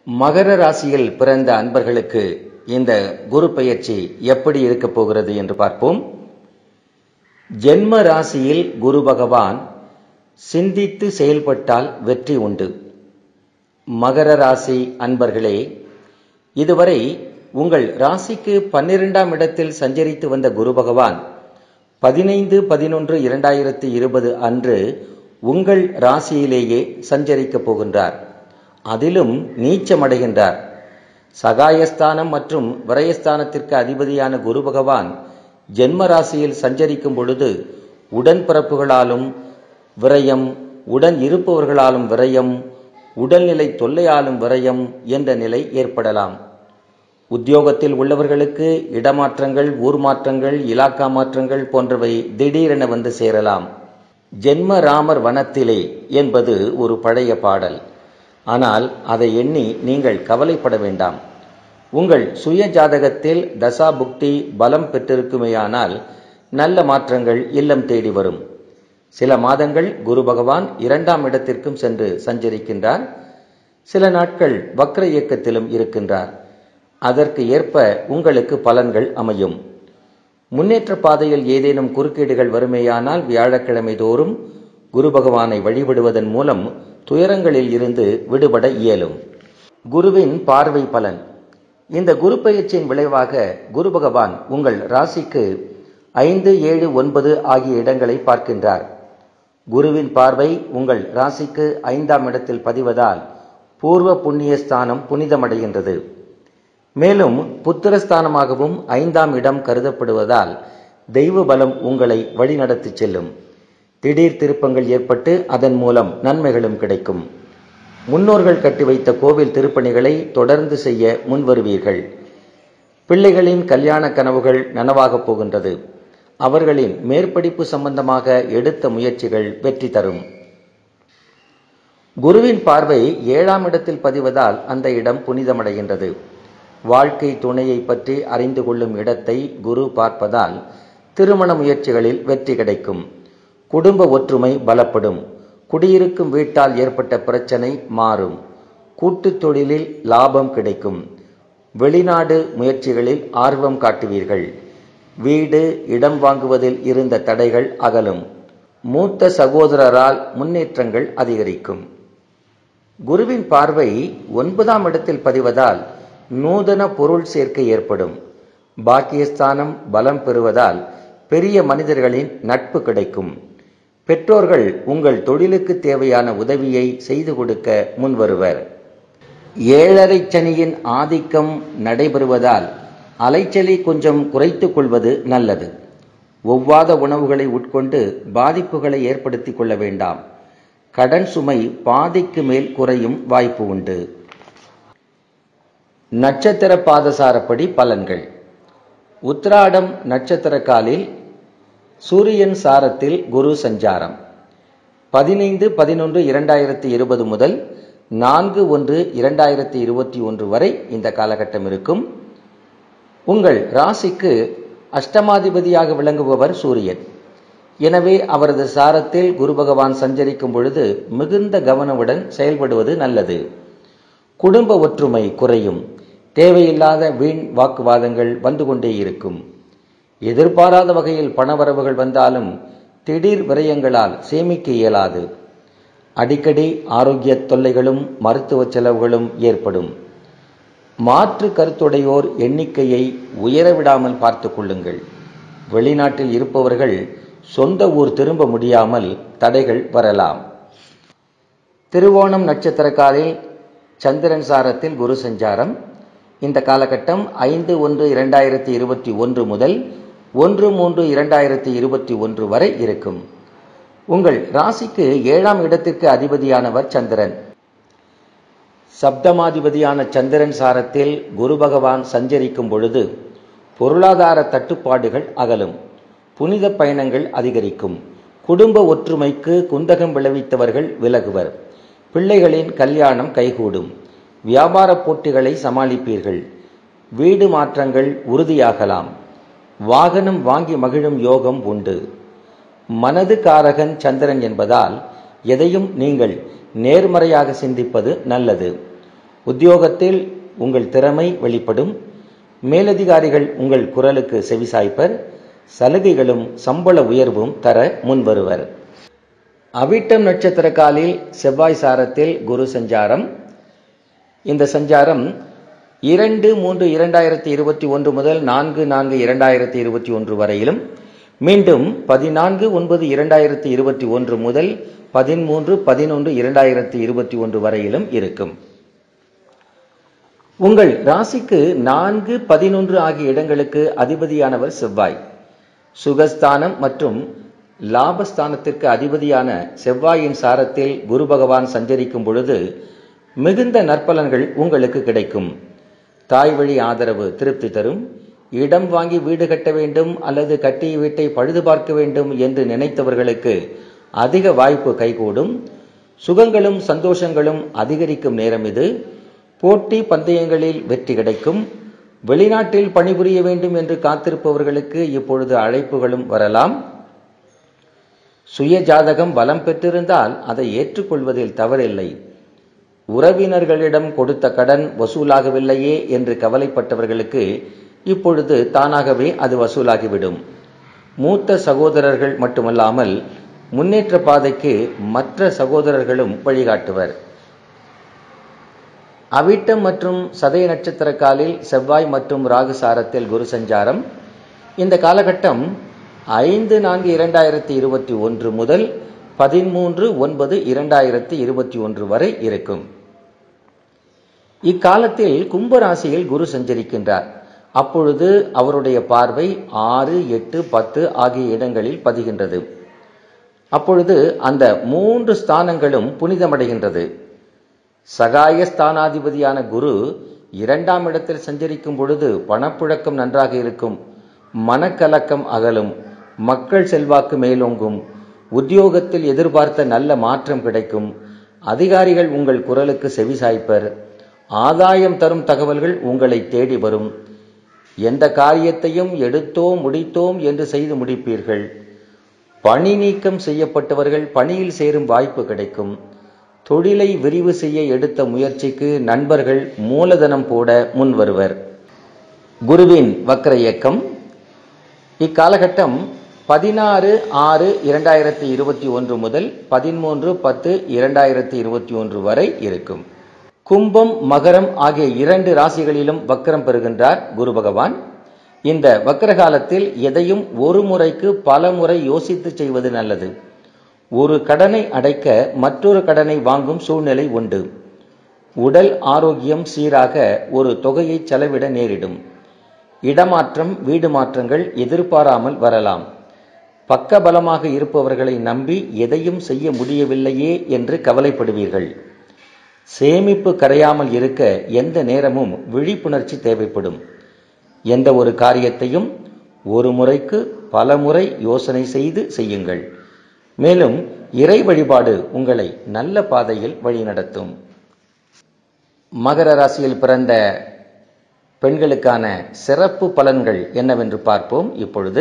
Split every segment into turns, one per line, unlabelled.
மகர ராசியில் பிறந்த அன்பர்களுக்கு இந்த குரு பெயர்ச்சி எப்படி இருக்க போகிறது என்று பார்ப்போம். ஜென்ம ராசியில் குரு பகவான் சிந்தித்து செயல்பட்டால் வெற்றி உண்டு. மகர ராசி அன்பர்களே, இதுவரை உங்கள் ராசிக்கு 12ஆம் இடத்தில் சஞ்சரித்து வந்த குரு பகவான் 15/11/2020 அன்று உங்கள் ராசியிலேயே சஞ்சரிக்கப் போகின்றார். அதிலும் நீச்சமடைகின்றார். சகாயஸ்தானம் மற்றும் விரயஸ்தானத்திற்கு அதிபதியான குரு பகவான் ஜென்ம ராசியில் சஞ்சரிக்கும் பொழுது உடன்பிறப்புகளாலும் விரயம், உடன் இருப்பவர்களாலும் விரயம், உடல்நிலை தொல்லையாலும் விரயம் என்ற நிலை ஏற்படலாம். உத்தியோகத்தில் உள்ளவர்களுக்கு இடமாற்றங்கள், ஊர் மாற்றங்கள், இலாக்கா மாற்றங்கள் போன்றவை திடீரென வந்து சேரலாம். ஜென்ம ராமர் வனத்திலே என்பது ஒரு பழைய பாடல். ஆனால் அதை எண்ணி நீங்கள் கவலைப்பட வேண்டாம். உங்கள் சுய ஜாதகத்தில் தசா புக்தி பலம் பெற்றிருக்குமேயானால் நல்ல மாற்றங்கள் இல்லம் தேடி வரும். சில மாதங்கள் குரு பகவான் 2ஆம் இடத்திற்கும் சென்று சஞ்சரிக்கின்றார். சில நாட்கள் வக்ர இயக்கத்திலும் இருக்கின்றார். அதற்கு ஏற்ப உங்களுக்கு பலன்கள் அமையும். முன்னேற்ற பாதையில் ஏதேனும் குறுக்கீடுகள் வருமேயானால் வியாழக்கிழமை தோறும் குரு பகவானை வழிபடுவதன் மூலம் துயரங்களில் இருந்து விடுபட இயலும். குருவின் பார்வை பலன். இந்த குரு பெயர்ச்சியின் விளைவாக குரு பகவான் உங்கள் ராசிக்கு 5, 7, 9 ஆகிய இடங்களை பார்க்கின்றார். குருவின் பார்வை உங்கள் ராசிக்கு 5ஆம் இடத்தில் பதிவதால் பூர்வ புண்ணிய ஸ்தானம் புனிதமடைகின்றது. மேலும் புத்திரஸ்தானமாகவும் 5ஆம் இடம் கருதப்படுவதால் தெய்வ பலம் உங்களை வழிநடத்தி செல்லும். திடீர் திருப்பங்கள் ஏற்பட்டு அதன் மூலம் நன்மைகளும் கிடைக்கும். முன்னோர்கள் கட்டி வைத்த கோவில் திருப்பணிகளை தொடர்ந்து செய்ய முன்வருவீர்கள். பிள்ளைகளின் கல்யாண கனவுகள் நனவாகப் போகின்றது. அவர்களின் மேற்படிப்பு சம்பந்தமாக எடுத்த முயற்சிகள் வெற்றி தரும். குருவின் பார்வை 7ஆம் இடத்தில் பதிவதால் அந்த இடம் புனிதமடைகின்றது. வாழ்க்கை துணையை பற்றி அறிந்து கொள்ளும் இடத்தை குரு பார்ப்பதால் திருமண முயற்சிகளில் வெற்றி கிடைக்கும். குடும்ப ஒற்றுமை பலப்படும். குடியிருக்கும் வீட்டால் ஏற்பட்ட பிரச்சனை மாறும். கூட்டுத் தொழிலில் லாபம் கிடைக்கும். வெளிநாடு முயற்சிகளில் ஆர்வம் காட்டுவீர்கள். வீடு, இடம் வாங்குவதில் இருந்த தடைகள் அகலும். மூத்த சகோதரரால் முன்னேற்றங்கள் அதிகரிக்கும். குருவின் பார்வை 9ஆம் இடத்தில் பதிவதால் நூதன பொருள் சேர்க்கை ஏற்படும். பாக்கியஸ்தானம் பலம் பெறுவதால் பெரிய மனிதர்களின் நட்பு கிடைக்கும். பெற்றோர்கள் உங்கள் தொழிலுக்கு தேவையான உதவியை செய்து கொடுக்க முன்வருவர். 7.5 சனியின் ஆதிக்கம் நடைபெறுவதால் அலைச்சலை கொஞ்சம் குறைத்துக் கொள்வது நல்லது. ஒவ்வாத உணவுகளை உட்கொண்டு பாதிப்புகளை ஏற்படுத்திக் கொள்ள வேண்டாம். கடன் சுமை பாதிக்கு மேல் குறையும் வாய்ப்பு உண்டு. நட்சத்திர பாதசாரப்படி பலன்கள். உத்திராடம் நட்சத்திர காலில் சூரியன் சாரத்தில் குரு சஞ்சாரம் 15/11/2020 முதல் 4/1/2021 வரை இந்த காலகட்டம் இருக்கும். உங்கள் ராசிக்கு அஷ்டமாதிபதியாக விளங்குபவர் சூரியன். எனவே அவரது சாரத்தில் குரு பகவான் சஞ்சரிக்கும் பொழுது மிகுந்த கவனமுடன் செயல்படுவது நல்லது. குடும்ப ஒற்றுமை குறையும். தேவையில்லாத வீண் வாக்குவாதங்கள் வந்து கொண்டே இருக்கும். எதிர்பாராத வகையில் பணவரவுகள் வந்தாலும் திடீர் விரயங்களால் சேமிக்க இயலாது. அடிக்கடி ஆரோக்கிய தொல்லைகளும் மருத்துவ செலவுகளும் ஏற்படும். மாற்று கருத்துடையோர் எண்ணிக்கையை உயரவிடாமல் பார்த்து கொள்ளுங்கள். வெளிநாட்டில் இருப்பவர்கள் சொந்த ஊர் திரும்ப முடியாமல் தடைகள் வரலாம். திருவோணம் நட்சத்திர காலில் சந்திரன் சாரத்தில் குரு சஞ்சாரம். இந்த காலகட்டம் 5/1/2021 முதல் 1/3/2021 வரை இருக்கும். உங்கள் ராசிக்கு 7ஆம் இடத்திற்கு அதிபதியானவர் சந்திரன். சப்தமாதிபதியான சந்திரன் சாரத்தில் குரு பகவான் சஞ்சரிக்கும் பொழுது பொருளாதார தட்டுப்பாடுகள் அகலும். புனித பயணங்கள் அதிகரிக்கும். குடும்ப ஒற்றுமைக்கு குந்தகம் விளைவித்தவர்கள் விலகுவர். பிள்ளைகளின் கல்யாணம் கைகூடும். வியாபார போட்டிகளை சமாளிப்பீர்கள். வீடு மாற்றங்கள் உறுதியாகலாம். வாகனம் வாங்கி மகிழும் யோகம் உண்டு. மனது காரகன் சந்திரன் என்பதால் எதையும் நீங்கள் நேர்மறையாக சிந்திப்பது நல்லது. உத்தியோகத்தில் உங்கள் திறமை வெளிப்படும். மேலதிகாரிகள் உங்கள் குரலுக்கு செவிசாய்ப்பர். சலுகைகளும் சம்பள உயர்வும் தர முன்வருவர். அவிட்டம் நட்சத்திர காலில் செவ்வாய் சாரத்தில் குரு சஞ்சாரம். இந்த சஞ்சாரம் 2/3/2021 முதல் 4/4/2021 வரையிலும், மீண்டும் 14/9/2021 முதல் 13/11/2021 வரையிலும் இருக்கும். உங்கள் ராசிக்கு 4, 11 ஆகிய இடங்களுக்கு அதிபதியானவர் செவ்வாய். சுகஸ்தானம் மற்றும் லாபஸ்தானத்திற்கு அதிபதியான செவ்வாயின் சாரத்தில் குரு பகவான் சஞ்சரிக்கும் பொழுது மிகுந்த நற்பலன்கள் உங்களுக்கு கிடைக்கும். தாய் வழி ஆதரவு திருப்தி தரும். இடம் வாங்கி வீடு கட்ட வேண்டும் அல்லது கட்டிய வீட்டை பழுது பார்க்க வேண்டும் என்று நினைத்தவர்களுக்கு அதிக வாய்ப்பு கைகூடும். சுகங்களும் சந்தோஷங்களும் அதிகரிக்கும் நேரம் இது. போட்டி பந்தயங்களில் வெற்றி கிடைக்கும். வெளிநாட்டில் பணிபுரிய வேண்டும் என்று காத்திருப்பவர்களுக்கு இப்பொழுது அழைப்புகளும் வரலாம். சுய ஜாதகம் பலம் பெற்றிருந்தால் அதை ஏற்றுக்கொள்வதில் தவறில்லை. உறவினர்களிடம் கொடுத்த கடன் வசூலாகவில்லையே என்று கவலைப்பட்டவர்களுக்கு இப்பொழுது தானாகவே அது வசூலாகிவிடும். மூத்த சகோதரர்கள் மட்டுமல்லாமல் முன்னேற்ற பாதைக்கு மற்ற சகோதரர்களும் வழிகாட்டுவர். அவிட்டம் மற்றும் சதய நட்சத்திர காலில் செவ்வாய் மற்றும் ராகு சாரத்தில் குரு சஞ்சாரம். இந்த காலகட்டம் 5/4/2021 முதல் 13/9/2021 வரை இருக்கும். இக்காலத்தில் கும்பராசியில் குரு சஞ்சரிக்கின்றார். அப்பொழுது அவருடைய பார்வை 6, 8, 10 ஆகிய இடங்களில் பதிகின்றது. அப்பொழுது அந்த 3 ஸ்தானங்களும் புனிதமடைகின்றது. சகாய ஸ்தானாதிபதியான குரு 2ஆம் இடத்தில் சஞ்சரிக்கும் பொழுது பணப்புழக்கம் நன்றாக இருக்கும். மனக்கலக்கம் அகலும். மக்கள் செல்வாக்கு மேலோங்கும். உத்தியோகத்தில் எதிர்பார்த்த நல்ல மாற்றம் கிடைக்கும். அதிகாரிகள் உங்கள் குரலுக்கு செவிசாய்ப்பர். ஆதாயம் தரும் தகவல்கள் உங்களை தேடி வரும். எந்த காரியத்தையும் எடுத்தோம் முடித்தோம் என்று செய்து முடிப்பீர்கள். பணி நீக்கம் செய்யப்பட்டவர்கள் பணியில் சேரும் வாய்ப்பு கிடைக்கும். தொழிலை விரிவு செய்ய எடுத்த முயற்சிக்கு நண்பர்கள் மூலதனம் போட முன்வருவர். குருவின் வக்ர இயக்கம். இக்காலகட்டம் 16/6/2021 முதல் 13/10/2021 வரை இருக்கும். கும்பம் மகரம் ஆகிய 2 ராசிகளிலும் வக்ரம் பெறுகின்றார் குரு பகவான். இந்த வக்ர காலத்தில் எதையும் ஒரு முறைக்கு பல முறை யோசித்து செய்வது நல்லது. ஒரு கடனை அடைக்க மற்றொரு கடனை வாங்கும் சூழ்நிலை உண்டு. உடல் ஆரோக்கியம் சீராக ஒரு தொகையை செலவிட நேரிடும். இடமாற்றம், வீடு மாற்றங்கள் எதிர்பாராமல் வரலாம். பக்கபலமாக இருப்பவர்களை நம்பி எதையும் செய்ய முடியவில்லையே என்று கவலைப்படுவீர்கள். சேமிப்பு கரையாமல் இருக்க எந்த நேரமும் விழிப்புணர்ச்சி தேவைப்படும். எந்த ஒரு காரியத்தையும் ஒரு முறைக்கு பல முறை யோசனை செய்து செய்யுங்கள். மேலும் இறை வழிபாடு உங்களை நல்ல பாதையில் வழிநடத்தும். மகர ராசியில் பிறந்த பெண்களுக்கான சிறப்பு பலன்கள் என்னவென்று பார்ப்போம். இப்பொழுது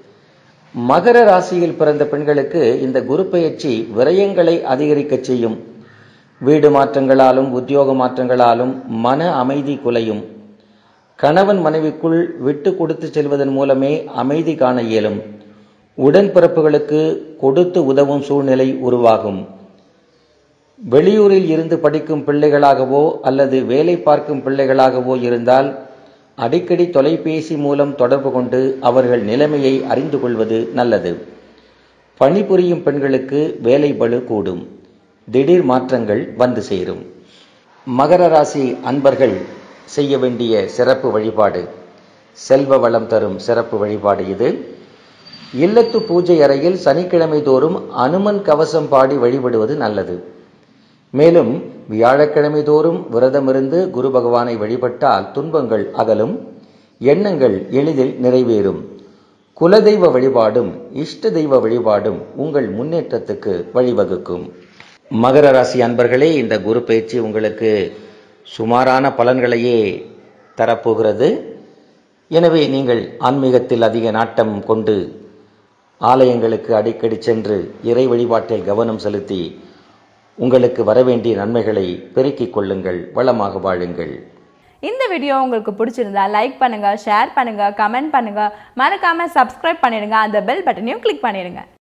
மகர ராசியில் பிறந்த பெண்களுக்கு இந்த குரு பெயர்ச்சி விரயங்களை அதிகரிக்க செய்யும். வீடு மாற்றங்களாலும் உத்தியோக மாற்றங்களாலும் மன அமைதி குலையும். கணவன் மனைவிக்குள் விட்டு கொடுத்து செல்வதன் மூலமே அமைதி காண இயலும். உடன்பிறப்புகளுக்கு கொடுத்து உதவும் சூழ்நிலை உருவாகும். வெளியூரில் இருந்து படிக்கும் பிள்ளைகளாகவோ அல்லது வேலை பார்க்கும் பிள்ளைகளாகவோ இருந்தால் அடிக்கடி தொலைபேசி மூலம் தொடர்பு கொண்டு அவர்கள் நிலைமையை அறிந்து கொள்வது நல்லது. பணிபுரியும் பெண்களுக்கு வேலை பளு கூடும். திடீர் மாற்றங்கள் வந்து சேரும். மகர ராசி அன்பர்கள் செய்ய வேண்டிய சிறப்பு வழிபாடு, செல்வ வளம் தரும் சிறப்பு வழிபாடு இது. இல்லத்து பூஜை அறையில் சனிக்கிழமை தோறும் அனுமன் கவசம் பாடி வழிபடுவது நல்லது. மேலும் வியாழக்கிழமை தோறும் விரதமிருந்து குரு பகவானை வழிபட்டால் துன்பங்கள் அகலும். எண்ணங்கள் எளிதில் நிறைவேறும். குலதெய்வ வழிபாடும் இஷ்ட தெய்வ வழிபாடும் உங்கள் முன்னேற்றத்துக்கு வழிவகுக்கும். மகர ராசி அன்பர்களே, இந்த குரு பயிற்சி உங்களுக்கு சுமாரான பலன்களையே தரப்போகிறது. எனவே நீங்கள் ஆன்மீகத்தில் அதிக நாட்டம் கொண்டு ஆலயங்களுக்கு அடிக்கடி சென்று இறை வழிபாட்டில் கவனம் செலுத்தி உங்களுக்கு வரவேண்டிய நன்மைகளை பெருக்கிக் கொள்ளுங்கள், வளமாக வாழுங்கள்.
இந்த வீடியோ உங்களுக்கு பிடிச்சிருந்தா லைக் பண்ணுங்க, ஷேர் பண்ணுங்க, கமெண்ட் பண்ணுங்க, மறக்காம சப்ஸ்கிரைப் பண்ணிடுங்க, அந்த பெல் பட்டனையும் கிளிக் பண்ணிடுங்க.